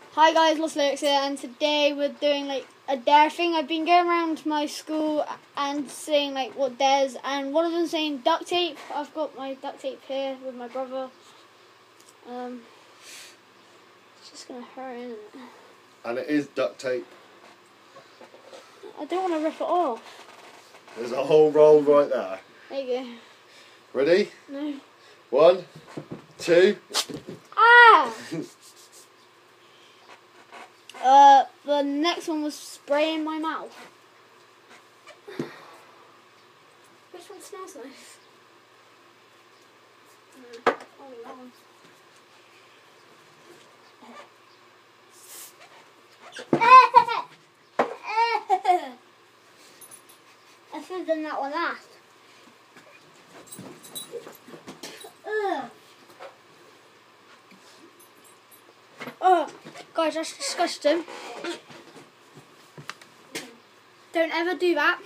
Hi guys, Lost Lyrics here, and today we're doing like a dare thing. I've been going around my school and saying like what dares, and one of them saying duct tape. I've got my duct tape here with my brother. It's just gonna hurt, isn't it? And it is duct tape. I don't want to rip it off. There's a whole roll right there. There you go. Ready? No. 1, 2. Ah! The next one was spray in my mouth. Which one smells nice? Oh, that one. I should have done that one last. Oh, guys, that's disgusting. Don't ever do that.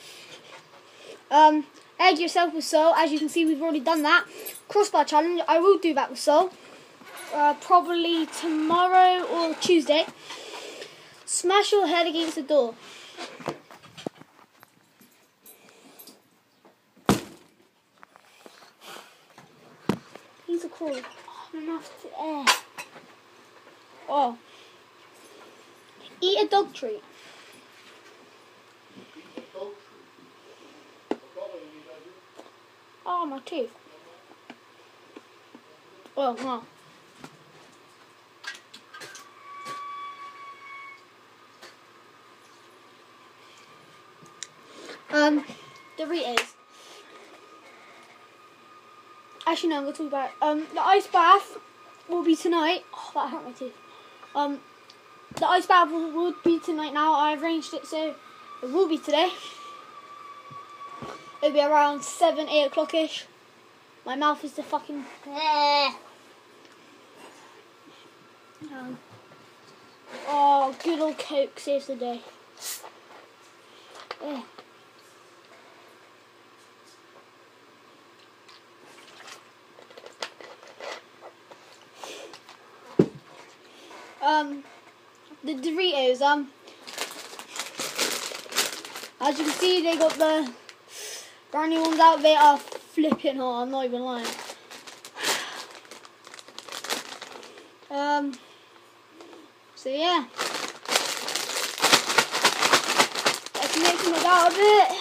Egg yourself with salt. As you can see, we've already done that. Crossbar challenge. I will do that with salt. Probably tomorrow or Tuesday. Smash your head against the door. These are cool. Oh, my mouth's air. Oh. Eat a dog treat. Oh, my teeth. Oh, no. Doritos. Actually, no, I'm going to talk about the ice bath will be tonight. Oh, that hurt my teeth. The ice bath will be tonight now. I arranged it so it will be today. It'll be around 7, 8 o'clock-ish. My mouth is the fucking... oh, good old Coke saves the day. Yeah. The Doritos, as you can see, they got the brand new ones out. They are flipping hot, I'm not even lying. So yeah. Let's make something out of it.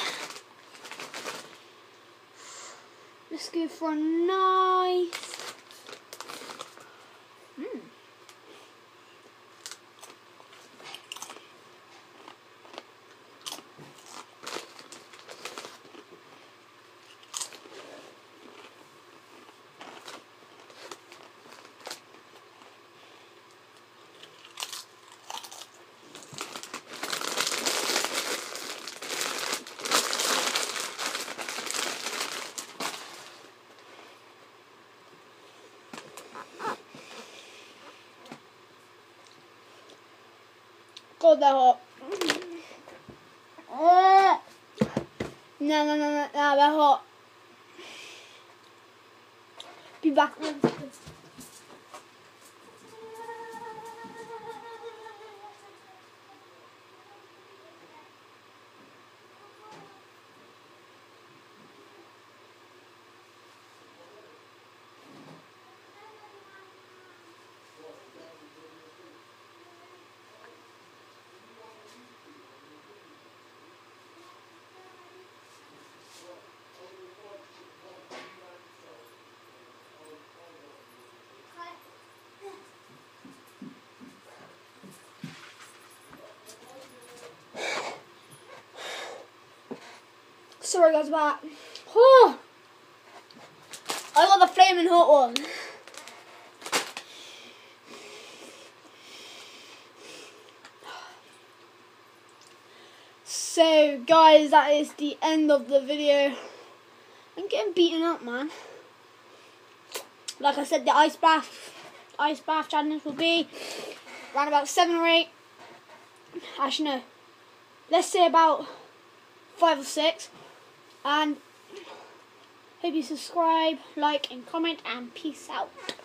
Let's go for a nice... God, they're hot. No, they're hot. Be back in 1 second. Sorry guys about that. Oh, I got the flaming hot one. So guys, that is the end of the video. I'm getting beaten up, man. Like I said, the ice bath challenge will be around about 7 or 8. Actually no, let's say about 5 or 6. And hope you subscribe, like and comment, and peace out.